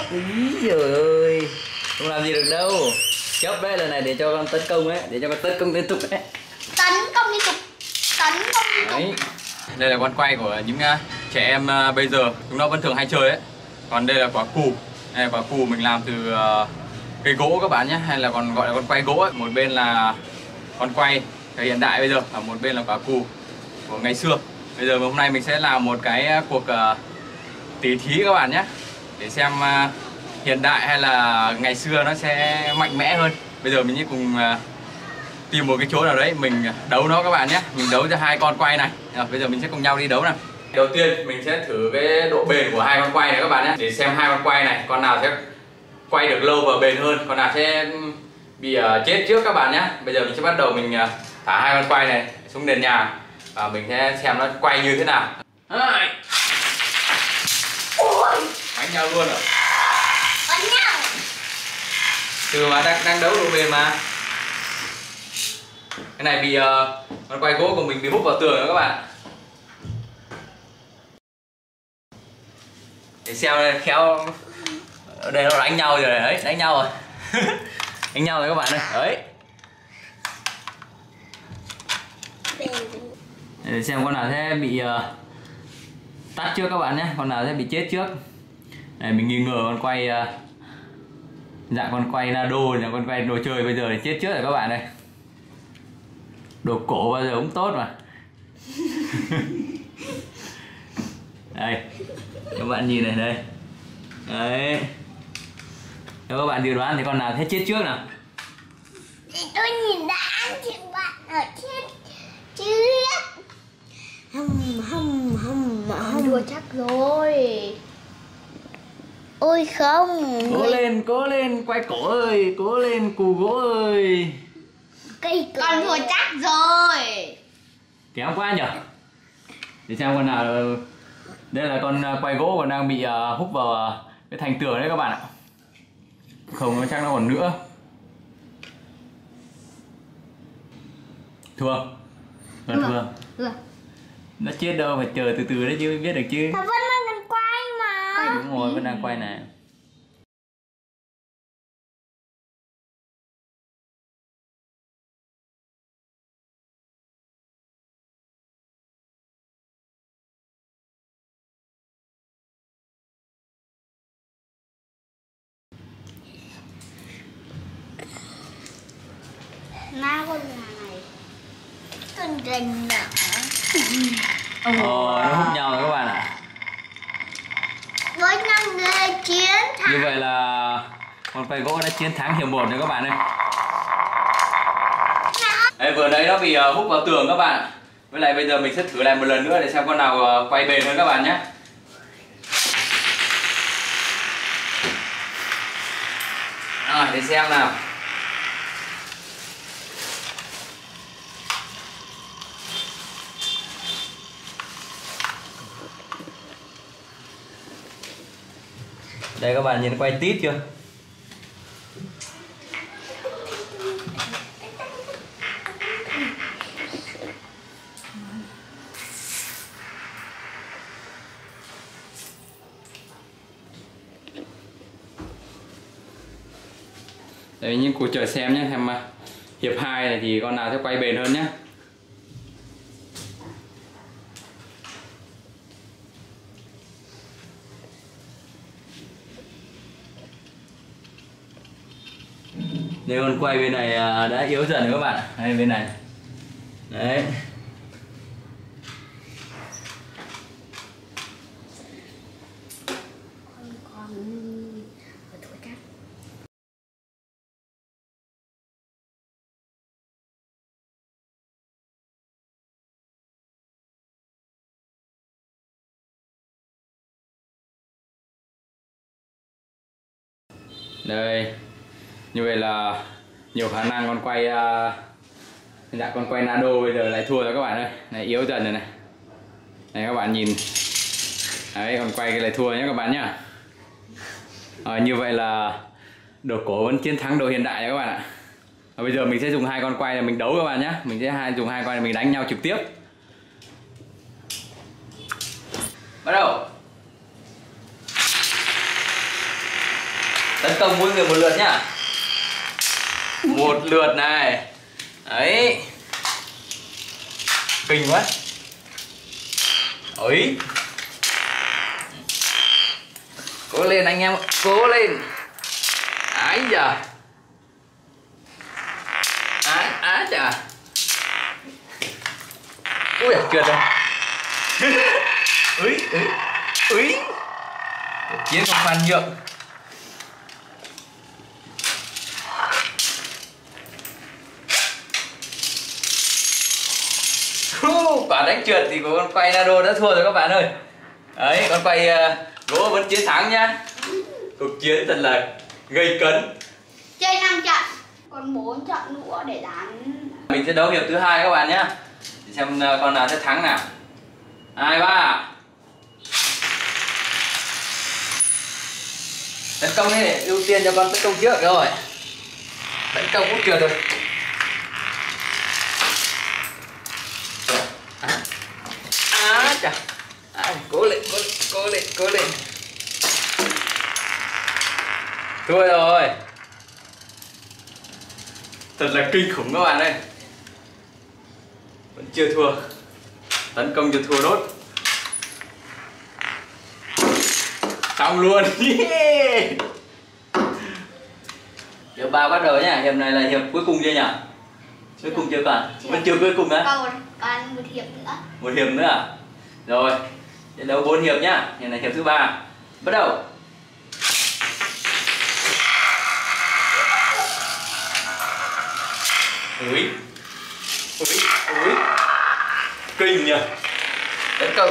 Ý giời ơi, không làm gì được đâu. Chấp đấy, lần này để cho con tấn công ấy, để cho con tấn công liên tục đấy. Tấn công liên tục. Tấn công liên tục. Đấy. Đây là con quay của những trẻ em bây giờ, chúng nó vẫn thường hay chơi ấy. Còn đây là quả cù. Đây là quả cù mình làm từ cây gỗ các bạn nhé, hay là còn gọi là con quay gỗ ấy. Một bên là con quay thời hiện đại bây giờ, và một bên là quả cù của ngày xưa. Bây giờ hôm nay mình sẽ làm một cái cuộc tỉ thí các bạn nhé, để xem hiện đại hay là ngày xưa nó sẽ mạnh mẽ hơn. Bây giờ mình sẽ cùng tìm một cái chỗ nào đấy mình đấu nó các bạn nhé. Mình đấu cho hai con quay này. Bây giờ mình sẽ cùng nhau đi đấu nào. Đầu tiên mình sẽ thử cái độ bền của hai con quay này các bạn nhé, để xem hai con quay này con nào sẽ quay được lâu và bền hơn, con nào sẽ bị chết trước các bạn nhé. Bây giờ mình sẽ bắt đầu mình thả hai con quay này xuống nền nhà và mình sẽ xem nó quay như thế nào. Đánh nhau luôn rồi. Đánh nhau. Từ mà đang đấu độ bền mà. Cái này bị con quay gỗ của mình bị hút vào tường rồi các bạn. Để xem khéo ở đây nó đánh nhau rồi đấy, đánh nhau rồi. Đánh nhau rồi các bạn ơi. Đấy. Để xem con nào sẽ bị tắt trước các bạn nhé, con nào sẽ bị chết trước. Này mình nghi ngờ con quay dạng con quay Nado, là con quay đồ chơi bây giờ thì chết trước rồi các bạn ơi. Đồ cổ bao giờ cũng tốt mà. Đây, các bạn nhìn này đây. Đấy. Nếu các bạn dự đoán thì con nào sẽ chết trước nào? Thì tôi nhìn đã thì bạn ở trên trước. Đùa chắc rồi. Ôi không. Cố lên, quay cổ ơi, cố lên cù gỗ ơi. Cây con thua chắc rồi. Kém quá nhở. Để xem con nào. Đây là con quay gỗ còn đang bị hút vào cái thành tường đấy các bạn ạ. Không, chắc nó còn nữa. Thua. Thua. Nó chết đâu, phải chờ từ từ đấy chứ biết được chứ. Nó vẫn đang quay mà. Đúng rồi, vẫn đang quay này. Nào con gà này. Con rình nữa. Nó hút nhau rồi các bạn ạ. Với 5 người chiến thắng. Như vậy là con quay gỗ đã chiến thắng hiệp 1 rồi các bạn ơi. Đây, vừa nãy nó bị hút vào tường các bạn. Với lại bây giờ mình sẽ thử lại một lần nữa để xem con nào quay bền hơn các bạn nhé. Rồi, để xem nào. Đây các bạn nhìn quay tít chưa? Đấy, nhưng cô chờ xem nhé, xem hiệp 2 này thì con nào sẽ quay bền hơn nhé. Đây, con quay bên này đã yếu dần rồi các bạn. Đây bên này. Đấy. Đây. Như vậy là nhiều khả năng con quay con quay Nado bây giờ lại thua rồi các bạn ơi. Này yếu dần rồi này. Này các bạn nhìn. Đấy, con quay cái lại thua nhé các bạn nhá. Như vậy là đồ cổ vẫn chiến thắng đồ hiện đại các bạn ạ. Bây giờ mình sẽ dùng hai con quay này mình đấu các bạn nhé. Mình sẽ dùng hai con này mình đánh nhau trực tiếp. Bắt đầu. Tấn công mỗi người một lượt nhá. Một lượt này. Đấy. Kinh quá. Ấy. Cố lên anh em, cố lên. Ái da. Á chà. Ui trượt rồi. Úi. Chiến không khoan nhượng. Quả đánh trượt thì của con quay Nado đã thua rồi các bạn ơi. Đấy, con quay gỗ vẫn chiến thắng nhá. Cuộc chiến thật là gây cấn. Chơi 5 trận, còn 4 trận nữa để đánh. Mình sẽ đấu hiệp thứ hai các bạn nhé. Xem con nào sẽ thắng nào. 2, 3. Tấn công đi, ưu tiên cho con tấn công trước rồi. Tấn công cũng trượt rồi. Chà. Cố lên. Thua rồi. Thật là kinh khủng các bạn ơi. Vẫn chưa thua. Tấn công chưa thua nốt. Xong luôn. Yeah. Hiệp 3 bắt đầu nhá. Hiệp này là hiệp cuối cùng chưa nhỉ? Cuối cùng chưa còn. Vẫn chưa cuối cùng á. Còn một hiệp nữa. Một hiệp nữa à? Rồi. Trận đấu 4 hiệp nhá. Hiệp này hiệp thứ 3. Bắt đầu. Úi. Kinh nhỉ. Tấn công.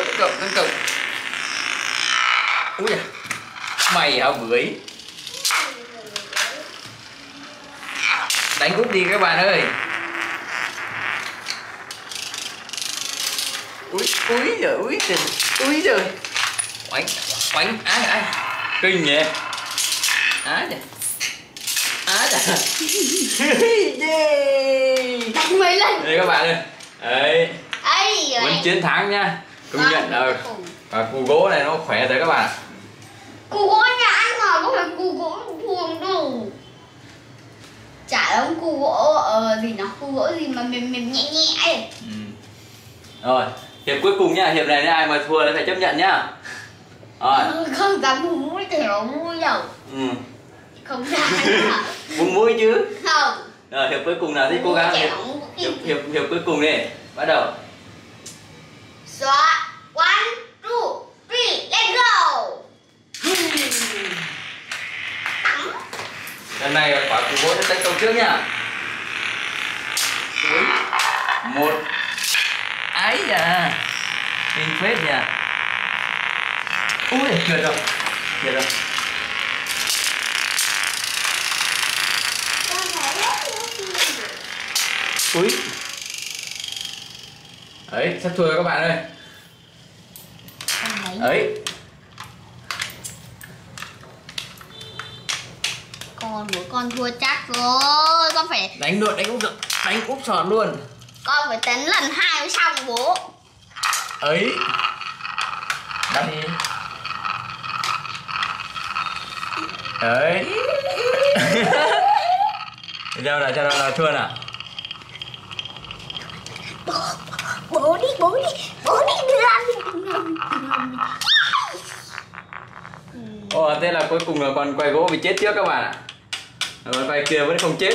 Úi da. Mày hả bưởi. Đánh úp đi các bạn ơi. Úi giời. Oánh. Kinh nhỉ. Á chà. Yeah. Đánh mấy lần. Đây các bạn ơi. Đấy. Vẫn chiến thắng nhá. Công nhận là củ gỗ này nó khỏe rồi các bạn. Củ gỗ nhà anh mà có phải củ gỗ thường đâu. Chả giống củ gỗ củ gỗ gì mà mềm nhẹ ấy. Rồi, hiệp cuối cùng nhá, hiệp này ai mà thua thì phải chấp nhận nhá. Rồi. Không dám búng mũi thì nó vui đâu. Không dám. Búng mũi chứ. Không. Rồi, hiệp cuối cùng nào thì cố gắng. Hiệp cuối cùng đi. Bắt đầu. Start. 1, 2, 3, let's go. Lần này quả củ gỗ sẽ tấn công trước nhá. 1. Ái da. Kinh phết nhỉ. Ui, trượt rồi. Ui. Đấy, sắp thua các bạn ơi. Đấy. Con thua chắc rồi. Con phải Đánh luôn, đánh úp sọt luôn. Con phải tấn lần 2 mới xong bố. Ấy. Đánh đi. Đấy. Sao nào thua nào. Bố đi đưa Ồ, thế là cuối cùng là con quay gỗ bị chết trước các bạn ạ. Con quay kia vẫn không chết.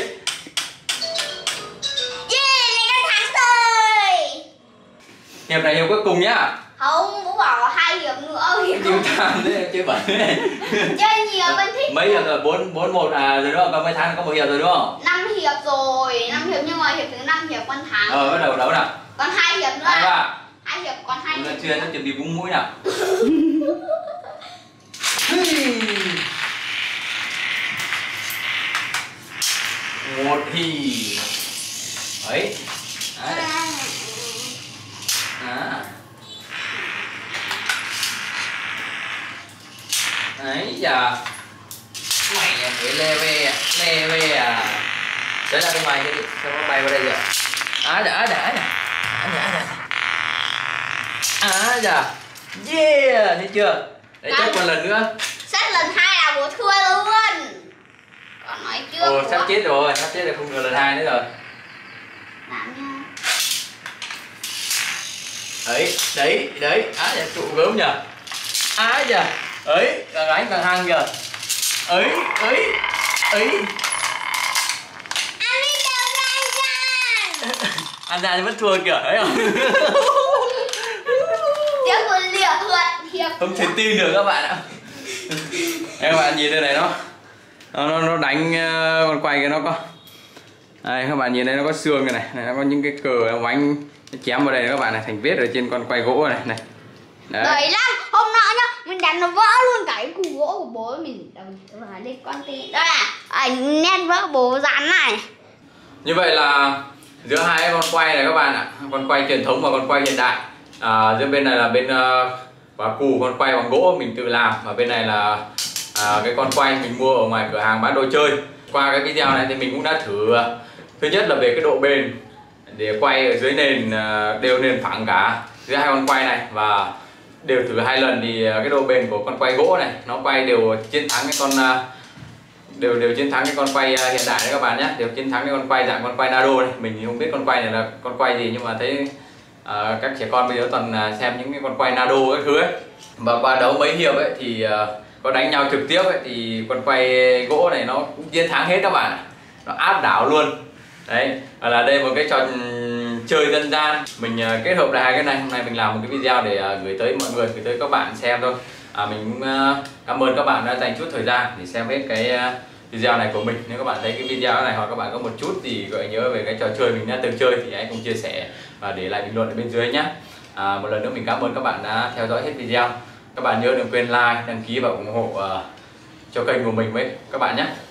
Yeah, này con thắng rồi. Hiệp này hiệp cuối cùng nhá. Không, bố bảo 2 hiệp nữa. Chịu tham thế, chơi bẩn. Chơi nhiều con thích. Mấy hiệp rồi? 4-1 rồi đúng không? Con mới thắng có 1 hiệp rồi đúng không? 5 hiệp rồi, 5 hiệp nhưng mà hiệp thứ 5 hiệp con thắng. Bắt đầu đấu nào. Còn 2 hiệp nữa. 2, 3. 2 hiệp còn 2 hiệp. Chưa, nó chuẩn bị búng mũi nào. Một thì ấy. Ấy giờ mày phải lê ve à. Để ra bên ngoài đi, sao nó bay vào đây rồi. Dạ. Yeah, thấy chưa? Để chốt một lần nữa. Sắp lần 2 là bố thua luôn. Con nói chưa? Ồ, sắp chết rồi, không được lần 2 nữa rồi. Làm nha. Đấy, á dạ trụ gớm nhờ. Á dạ. Ấy, càng đánh càng hăng kìa. Ấy. Anh đi đâu ra? Ăn ra thì vẫn thua kìa, thấy không? Tiếp một liều hượt hiệp. Không thể tin được các bạn ạ. Đây các bạn nhìn đây này, nó đánh con quay kia nó có. Đây các bạn nhìn đây nó có xương này, nó có những cái cờ nó bánh nó chém vào đây các bạn này, thành vết ở trên con quay gỗ này. Đấy. Đấy lắm, hôm nọ nhá, mình đánh nó vỡ luôn cái củ gỗ của bố mình. Đồng lên con tí. Đây là nét vỡ bố dán này. Như vậy là giữa hai con quay này các bạn ạ, con quay truyền thống và con quay hiện đại. Giữa bên này là bên quả cù con quay bằng gỗ mình tự làm, và bên này là cái con quay mình mua ở ngoài cửa hàng bán đồ chơi. Qua cái video này thì mình cũng đã thử, thứ nhất là về cái độ bền để quay ở dưới nền đều nền phẳng cả giữa hai con quay này, và đều thử 2 lần thì cái độ bền của con quay gỗ này nó quay đều chiến thắng cái con đều chiến thắng cái con quay hiện đại đấy các bạn nhé, đều chiến thắng cái con quay dạng con quay nano này. Mình thì không biết con quay này là con quay gì, nhưng mà thấy các trẻ con bây giờ toàn xem những cái con quay nano các thứ ấy. Và qua đấu mấy hiệp ấy thì có đánh nhau trực tiếp ấy, thì con quay gỗ này nó cũng chiến thắng hết các bạn, nó áp đảo luôn đấy. Và là đây một cái trò chơi dân gian mình kết hợp lại hai cái này. Hôm nay mình làm một cái video để gửi tới mọi người, gửi tới các bạn xem thôi. Mình cũng cảm ơn các bạn đã dành chút thời gian để xem hết cái video này của mình. Nếu các bạn thấy cái video này hoặc các bạn có một chút gì gợi nhớ về cái trò chơi mình đã từng chơi thì hãy cùng chia sẻ và để lại bình luận ở bên dưới nhé. Một lần nữa mình cảm ơn các bạn đã theo dõi hết video. Các bạn nhớ đừng quên like, đăng ký và ủng hộ cho kênh của mình với các bạn nhé.